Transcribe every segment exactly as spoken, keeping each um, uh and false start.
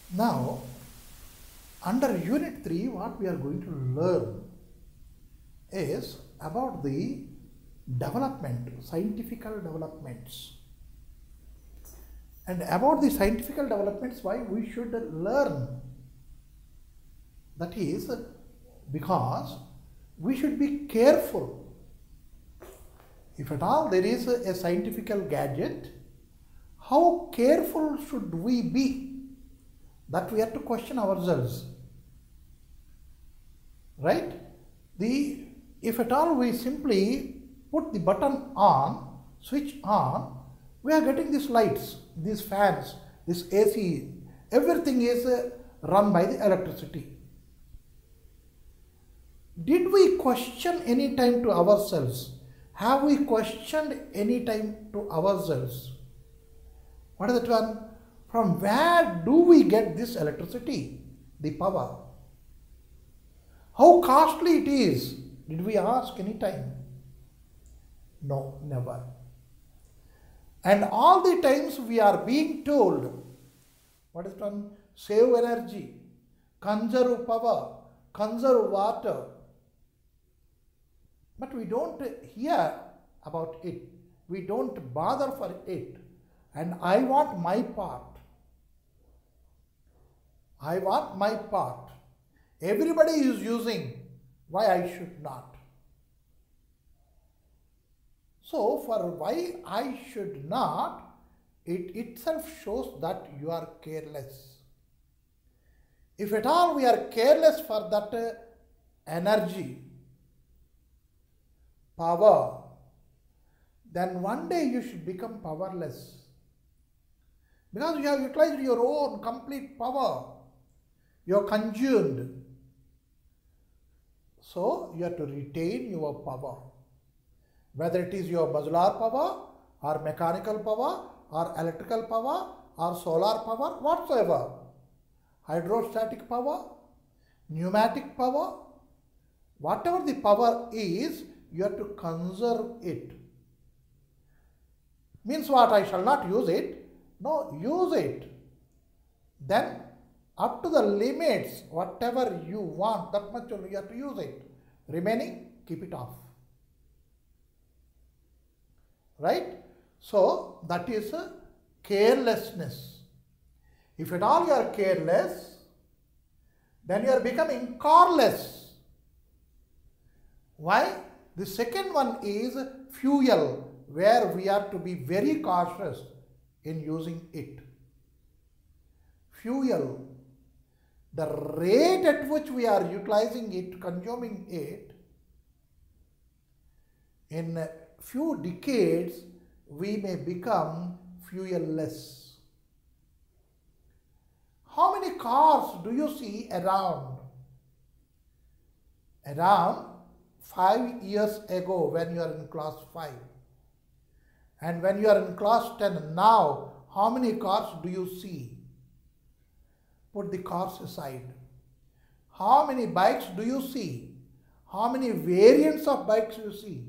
Now, under Unit three, what we are going to learn is about the development, scientific developments. And about the scientific developments, why we should learn. That is because we should be careful. If at all there is a scientific gadget, how careful should we be? That we have to question ourselves. Right? The, if at all we simply put the button on, switch on, we are getting these lights, these fans, this A C, everything is uh, run by the electricity. Did we question any time to ourselves? Have we questioned any time to ourselves? What is that one? From where do we get this electricity, the power? How costly it is? Did we ask any time? No, never. And all the times we are being told, what is one? Save energy, conserve power, conserve water. But we don't hear about it. We don't bother for it. And I want my part. I want my part. Everybody is using. Why I should not? So, for why I should not, it itself shows that you are careless. If at all we are careless for that uh, energy, power, then one day you should become powerless. Because you have utilized your own complete power. You are consumed. So, you have to retain your power. Whether it is your muscular power, or mechanical power, or electrical power, or solar power, whatsoever. Hydrostatic power, pneumatic power, whatever the power is, you have to conserve it. Means what? I shall not use it. No, use it. Then up to the limits, whatever you want, that much only you have to use it. Remaining, keep it off. Right? So, that is a carelessness. If at all you are careless, then you are becoming careless. Why? The second one is fuel, where we are to be very cautious in using it. Fuel, the rate at which we are utilizing it, consuming it, in a few decades, we may become fuelless. How many cars do you see around? Around five years ago when you are in class five. And when you are in class ten now, how many cars do you see? Put the cars aside. How many bikes do you see? How many variants of bikes do you see?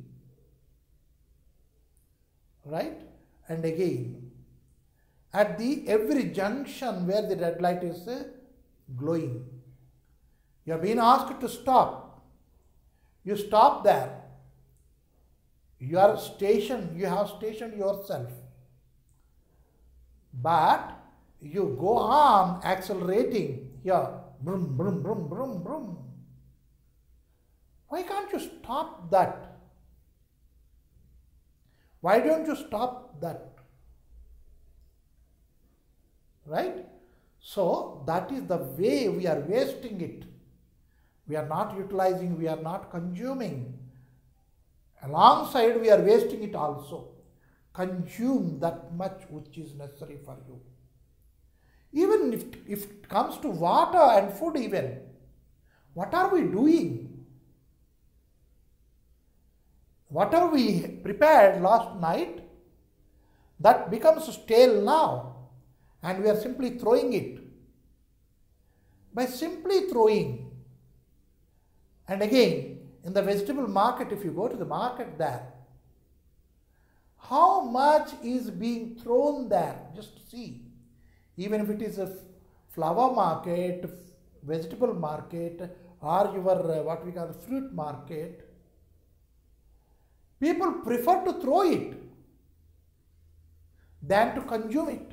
Right? And again, at the every junction where the red light is uh, glowing, you have been asked to stop. You stop there. You are stationed, you have stationed yourself. But you go on accelerating here, brum, brum, brum, brum, brum. Why can't you stop that? Why don't you stop that? Right? So, that is the way we are wasting it. We are not utilizing, we are not consuming. Alongside, we are wasting it also. Consume that much which is necessary for you. Even if, if it comes to water and food even, what are we doing? Whatever we prepared last night, that becomes stale now, and we are simply throwing it. By simply throwing, and again, in the vegetable market, if you go to the market there, how much is being thrown there? Just see. Even if it is a flower market, vegetable market, or your uh, what we call fruit market, people prefer to throw it than to consume it.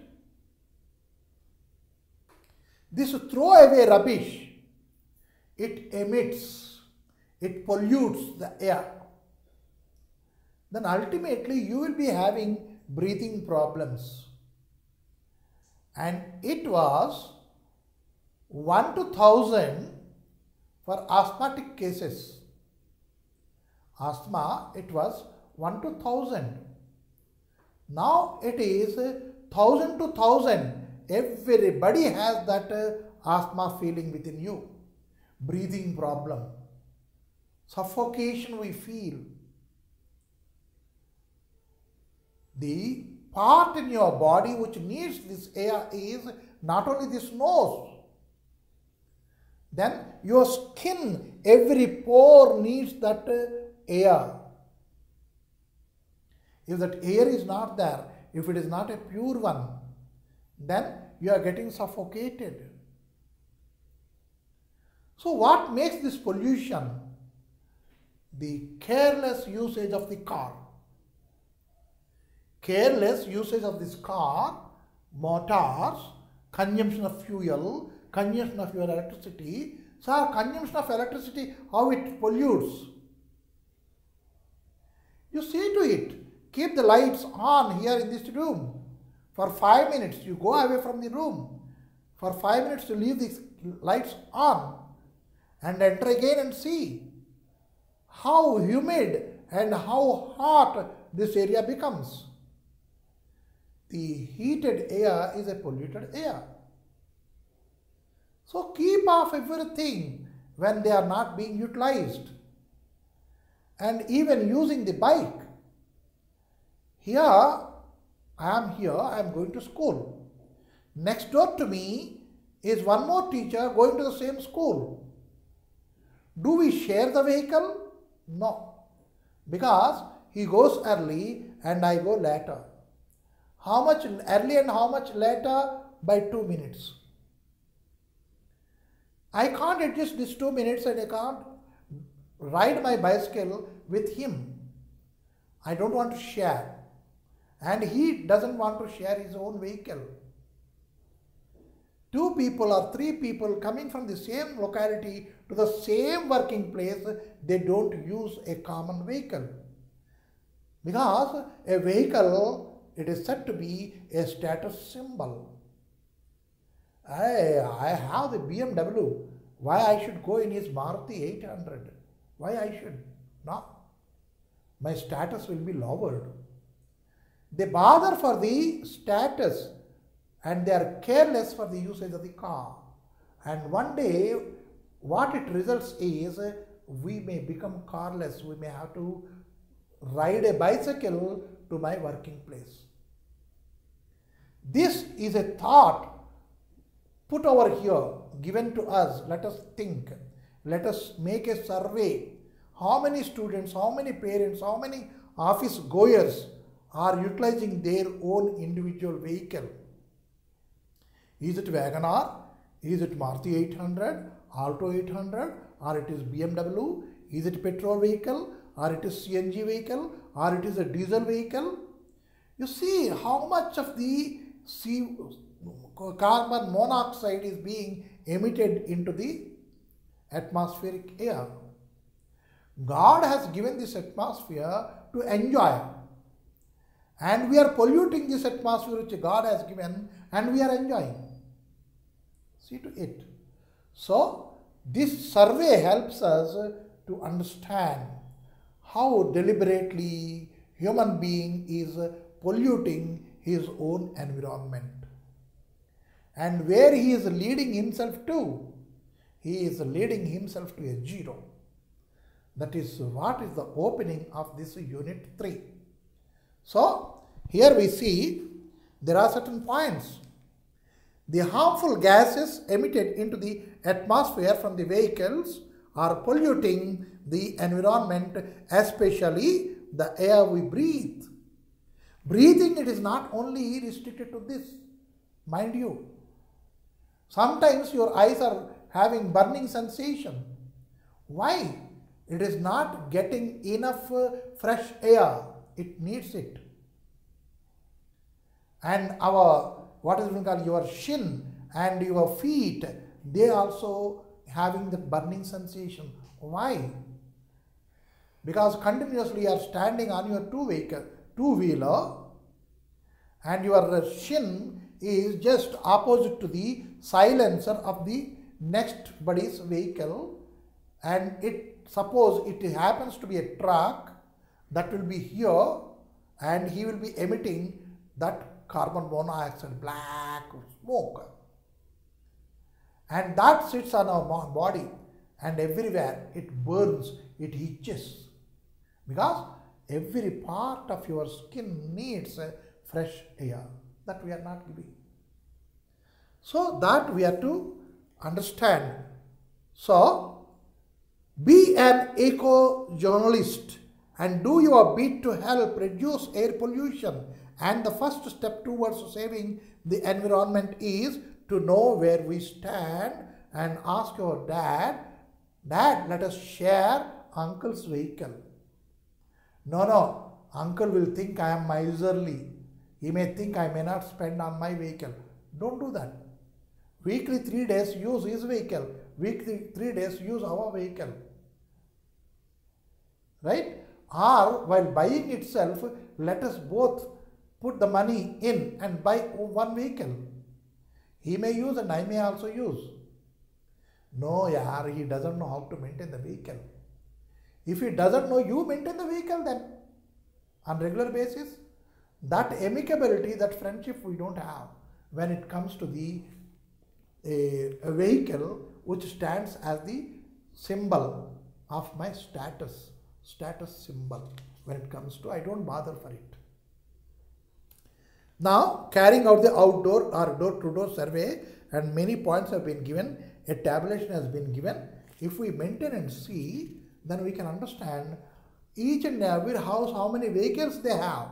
This throw away rubbish, it emits, it pollutes the air. Then ultimately you will be having breathing problems. And it was one to thousand for asthmatic cases. Asthma, it was one to thousand. Now it is thousand to thousand. Everybody has that uh, asthma feeling within you. Breathing problem. Suffocation we feel. The part in your body which needs this air is not only this nose. Then your skin, every pore needs that uh, air. If that air is not there, if it is not a pure one, then you are getting suffocated. So what makes this pollution? The careless usage of the car. Careless usage of this car, motors, consumption of fuel, consumption of your electricity. So consumption of electricity, how it pollutes. You see to it, keep the lights on here in this room. For five minutes, you go away from the room. For five minutes, you leave the lights on and enter again and see how humid and how hot this area becomes. The heated air is a polluted air. So keep off everything when they are not being utilized. And even using the bike. Here, I am here, I am going to school. Next door to me is one more teacher going to the same school. Do we share the vehicle? No. Because he goes early and I go later. How much early and how much later? By two minutes. I can't adjust these two minutes and I can't ride my bicycle with him. I don't want to share. And he doesn't want to share his own vehicle. Two people or three people coming from the same locality to the same working place, they don't use a common vehicle. Because a vehicle, it is said to be a status symbol. I, I have the B M W. Why I should go in his Maruti eight hundred? Why I should? No. My status will be lowered. They bother for the status and they are careless for the usage of the car. And one day, what it results is, we may become carless. We may have to ride a bicycle to my working place. This is a thought put over here, given to us. Let us think. Let us make a survey. How many students, how many parents, how many office goers are utilizing their own individual vehicle? Is it Wagoner? Is it Maruti eight hundred, Alto eight hundred, or it is B M W? Is it petrol vehicle, or it is C N G vehicle, or it is a diesel vehicle? You see how much of the C carbon monoxide is being emitted into the atmospheric air. God has given this atmosphere to enjoy. And we are polluting this atmosphere which God has given and we are enjoying. See to it. So, this survey helps us to understand how deliberately human being is polluting his own environment. And where he is leading himself to, he is leading himself to a zero. That is what is the opening of this unit three. So, here we see there are certain points. The harmful gases emitted into the atmosphere from the vehicles are polluting the environment, especially the air we breathe. Breathing, it is not only restricted to this, mind you. Sometimes your eyes are having burning sensation. Why? It is not getting enough uh, fresh air. It needs it. And our, what is it called, your shin and your feet, they also having the burning sensation. Why? Because continuously you are standing on your two vehicle, two wheeler, and your shin is just opposite to the silencer of the next body's vehicle, and it, suppose it happens to be a truck that will be here, and he will be emitting that carbon monoxide, black smoke, and that sits on our body, and everywhere it burns, it itches, because every part of your skin needs a fresh air that we are not giving. So that we have to understand. So be an eco-journalist and do your bit to help reduce air pollution. And the first step towards saving the environment is to know where we stand and ask your dad, Dad, let us share uncle's vehicle. No, no, uncle will think I am miserly. He may think I may not spend on my vehicle. Don't do that. Weekly three days use his vehicle. Weekly three days use our vehicle. Right? Or while buying itself, let us both put the money in and buy one vehicle. He may use and I may also use. No, yaar, he doesn't know how to maintain the vehicle. If he doesn't know you maintain the vehicle, then on regular basis, that amicability, that friendship we don't have when it comes to the a, a vehicle which stands as the symbol of my status, status symbol. When it comes to, I don't bother for it. Now, carrying out the outdoor or door-to-door survey, and many points have been given, a tabulation has been given. If we maintain and see, then we can understand each and every house, how many vehicles they have.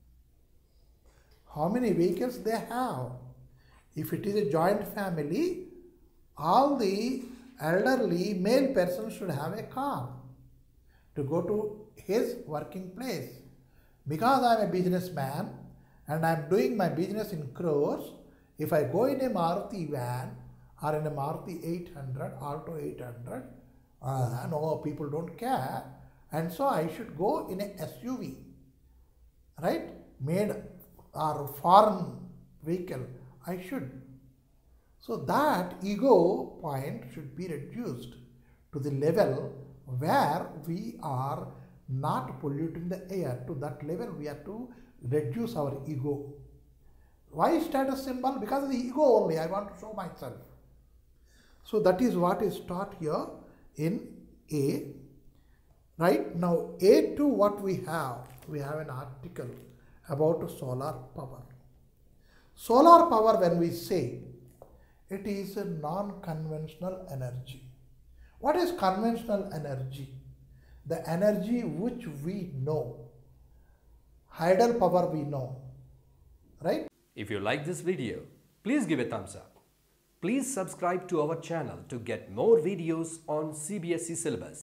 How many vehicles they have. If it is a joint family, all the elderly male persons should have a car to go to his working place. Because I am a businessman and I am doing my business in crores, if I go in a Maruti van or in a Maruti eight hundred, Alto eight hundred, uh, no, people don't care, and so I should go in a S U V, right, made or foreign vehicle, I should. So that ego point should be reduced to the level where we are not polluting the air. To that level we have to reduce our ego. Why status symbol? Because of the ego only, I want to show myself. So that is what is taught here in A. Right now, A two, what we have? We have an article about solar power. Solar power, when we say, it is a non-conventional energy. What is conventional energy? The energy which we know. Hydel power we know. Right? If you like this video, please give a thumbs up. Please subscribe to our channel to get more videos on C B S E syllabus.